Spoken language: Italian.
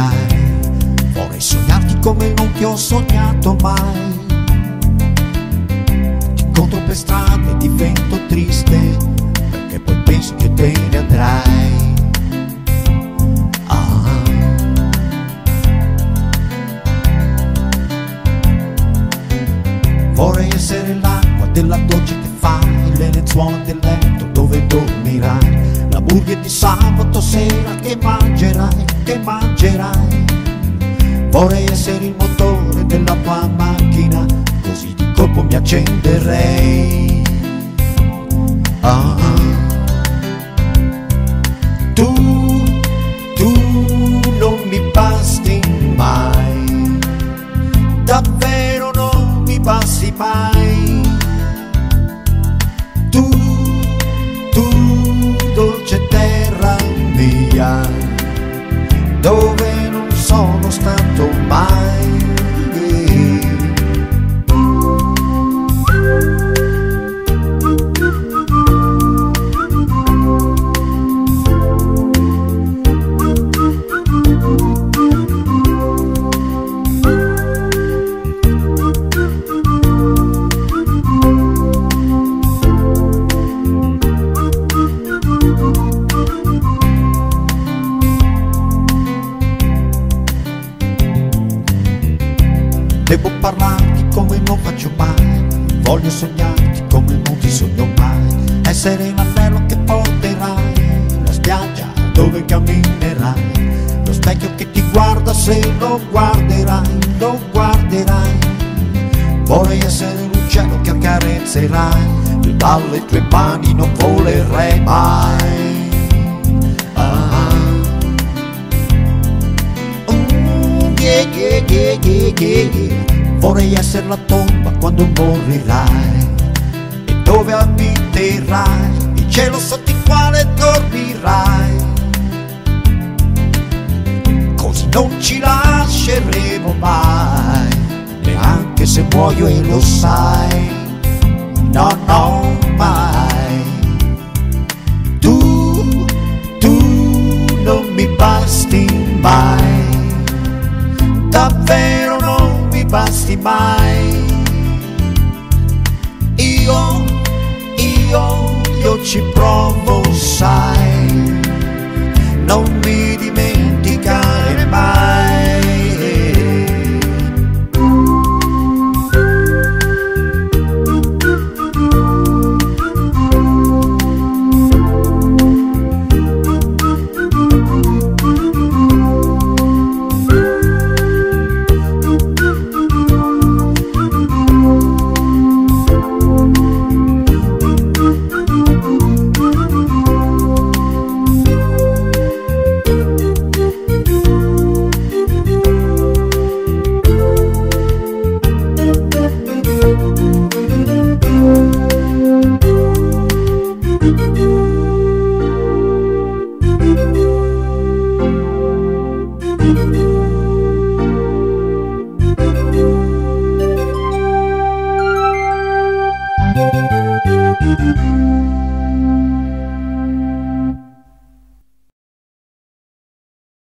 dormirai. Vorrei sognarti come non ti ho sognato mai. Ti incontro per strada e divento triste, perché poi penso che te ne andrai. Vorrei essere l'acqua della doccia che fai, le lenzuola del letto dove dormirai, l'hamburger di sabato sera che mangerai, che mangerai. Vorrei essere il motore della tua macchina, così di colpo mi accenderei. Tu non mi basti mai, davvero non mi basti mai. Tu, dolce terra mia, dove non sono stato mai. Devo parlarti come non faccio mai, voglio sognarti come non ti sogno mai, essere l'anello che porterai, la spiaggia dove camminerai, lo specchio che ti guarda se lo guarderai, lo guarderai. Vorrei essere l'uccello che accarezzerai, e dalle tue mani non volerei mai. Vorrei essere la tomba quando morirai, e dove abiterai, il cielo sotto il quale dormirai, così non ci lasceremo mai, neanche se muoio e lo sai. No, no, mai. Tu non mi basti mai, davvero non mi basti mai. Io ci provo, sai.